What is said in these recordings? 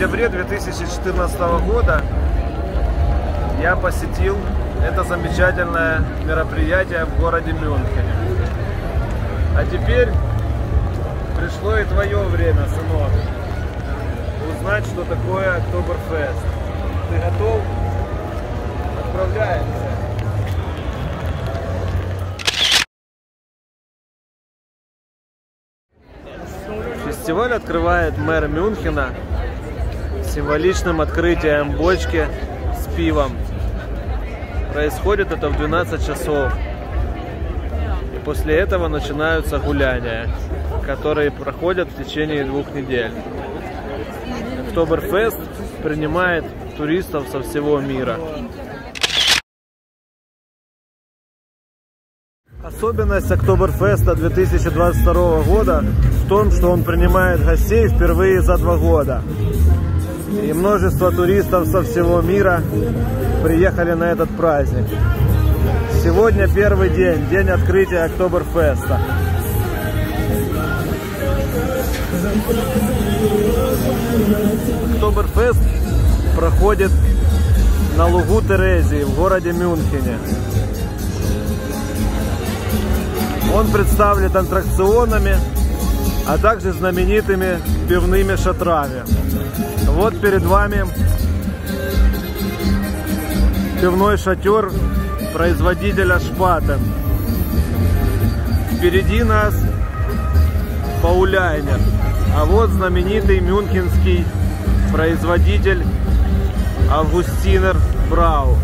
сентябре 2014 года я посетил это замечательное мероприятие в городе Мюнхене. А теперь пришло и твое время, сынок, узнать, что такое Октоберфест. Ты готов? Отправляемся. Фестиваль открывает мэр Мюнхена символичным открытием бочки с пивом. Происходит это в 12 часов. И после этого начинаются гуляния, которые проходят в течение 2 недель. Октоберфест принимает туристов со всего мира. Особенность Октоберфеста 2022 года в том, что он принимает гостей впервые за 2 года. И множество туристов со всего мира приехали на этот праздник. Сегодня первый день, день открытия Октоберфеста. Октоберфест проходит на лугу Терезии в городе Мюнхене. Он представлен аттракционами, а также знаменитыми пивными шатрами. Вот перед вами пивной шатер производителя Шпатен. Впереди нас Пауляйнер, а вот знаменитый мюнхенский производитель Августинер Брау.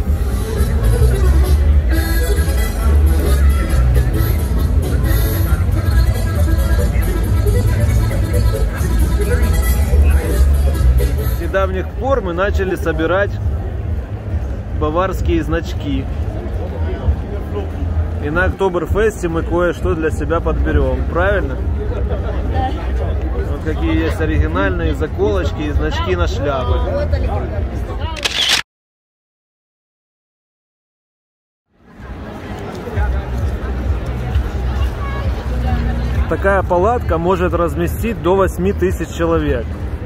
С недавних пор мы начали собирать баварские значки. И на Октоберфесте мы кое-что для себя подберем. Правильно? Вот какие есть оригинальные заколочки и значки на шляпы. Такая палатка может разместить до 8000 человек.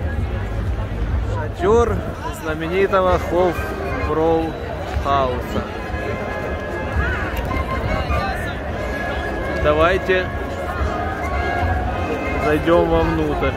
Шатер знаменитого Hofbräuhausa. Давайте зайдем вовнутрь.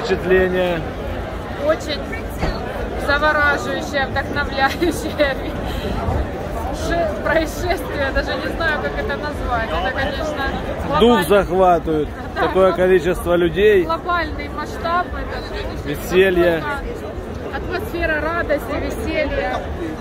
впечатления? Очень завораживающее, вдохновляющее происшествие, даже не знаю, как это назвать. Это, конечно, дух захватывает. Да, такое количество людей. Глобальный масштаб, это веселье. Атмосфера радости, веселья.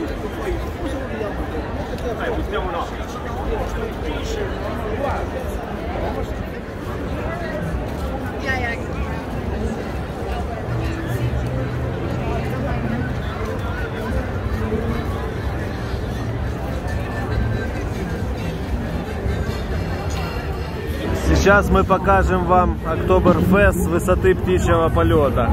Сейчас мы покажем вам Октоберфест с высоты птичьего полета.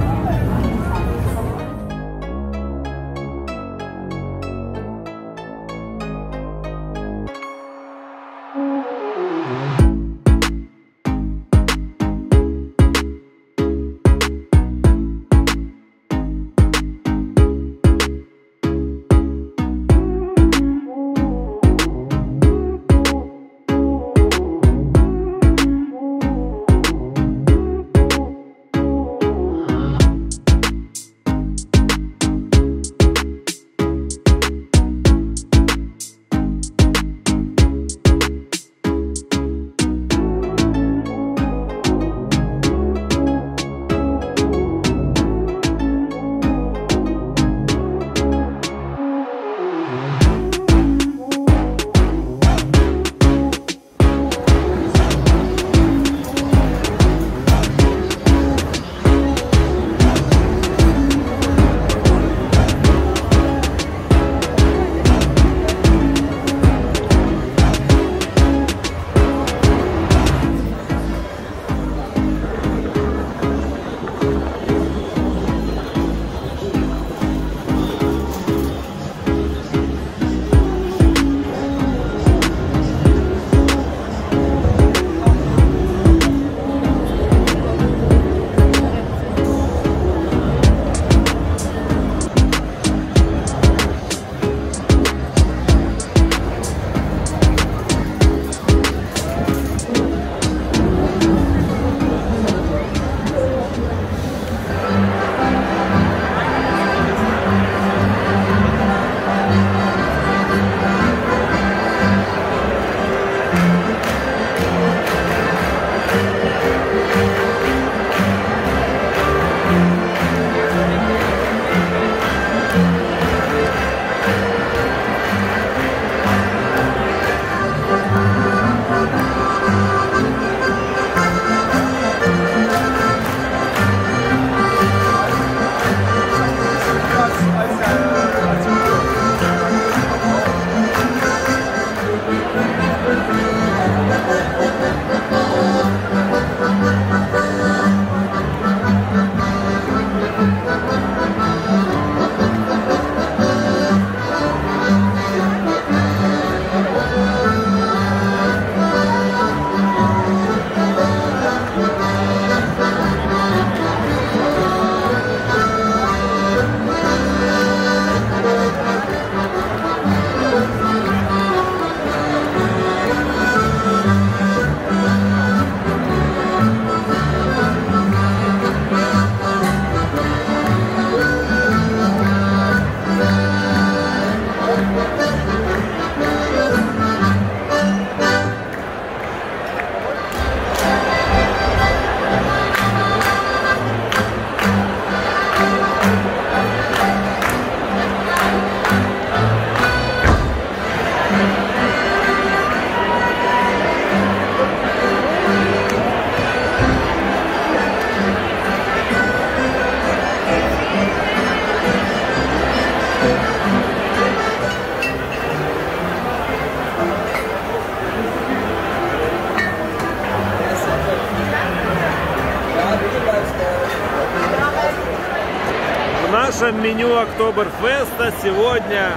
В нашем меню Октоберфеста сегодня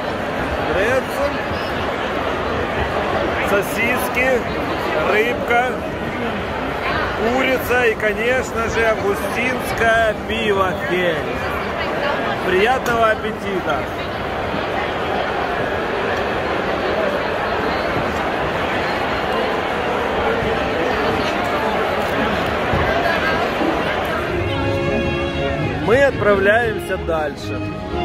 грецель, сосиски, рыбка, курица и, конечно же, августинское пиво «Фель». Приятного аппетита! отправляемся дальше.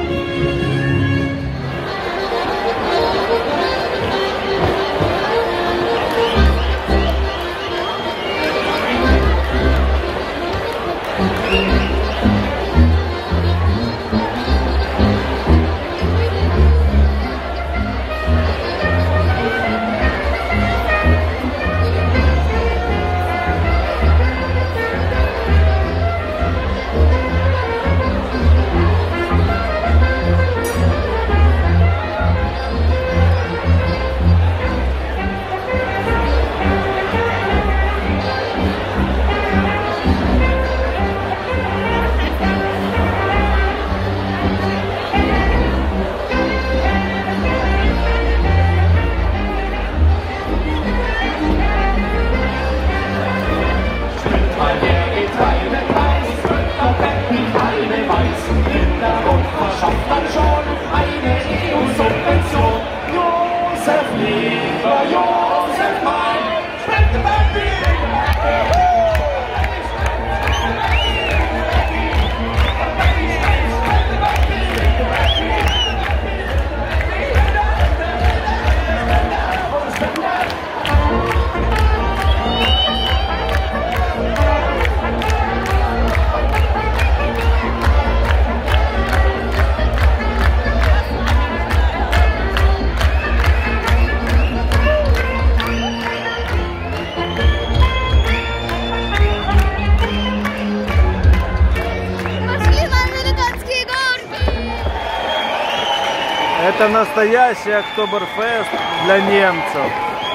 Это настоящий Октоберфест для немцев.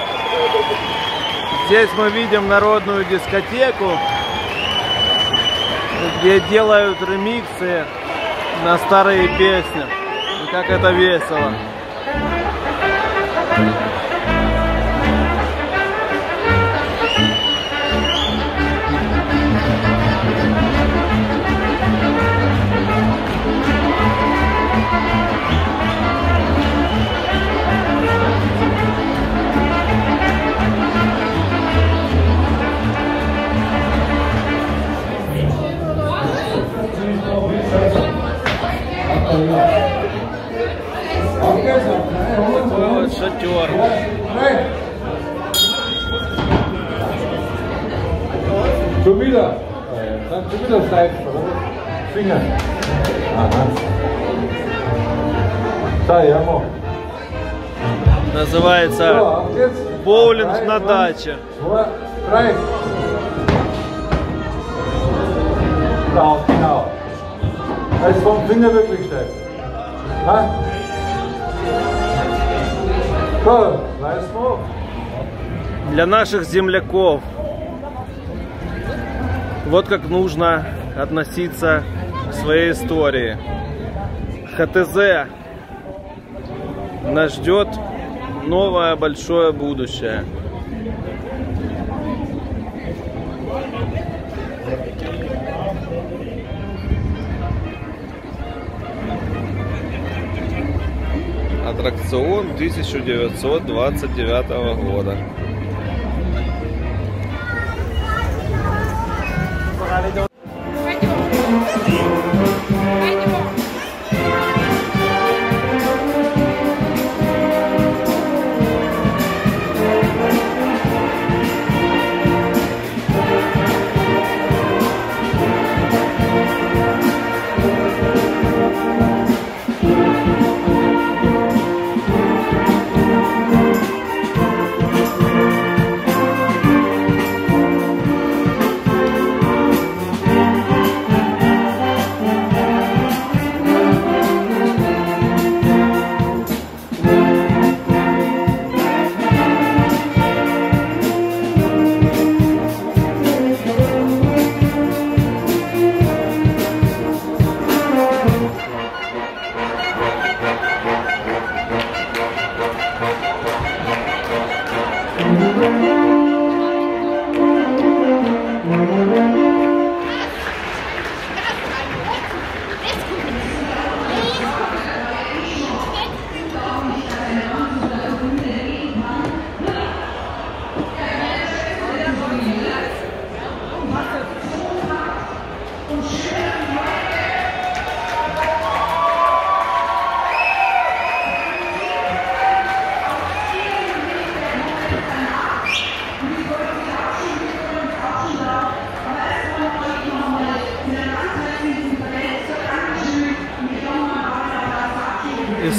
Здесь мы видим народную дискотеку, где делают ремиксы на старые песни. И как это весело. Вот шатер. Schon wieder. Dann schon wieder Seiten, oder? Finger. Aha. Da, ja, mach. Называется боулинг на даче. 2, 3. Genau. Da ist vom Finger wirklich steif. Ha? So, weißt du? Для наших земляков. Вот как нужно относиться к своей истории. ХТЗ нас ждет новое большое будущее. Аттракцион 1929 года.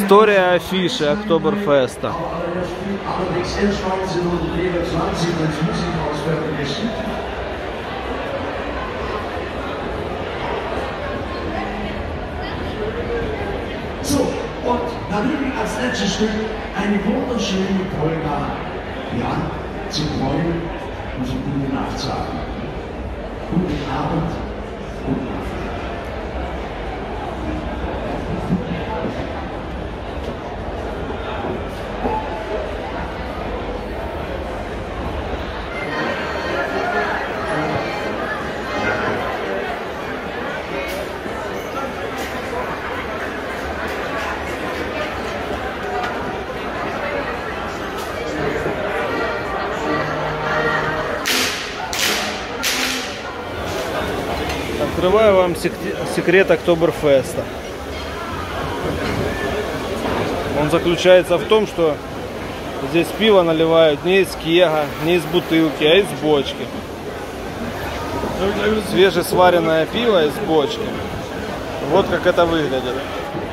История афиши Октоберфеста. So, und natürlich als letztes Stück eine wunderschöne Polka, ja, zum Freuen und zum guten Nacht sagen. Guten Abend, guten Nacht. Открываю вам секрет Октоберфеста. Он заключается в том, что здесь пиво наливают не из кега, не из бутылки, а из бочки. Свежесваренное пиво из бочки. Вот как это выглядит.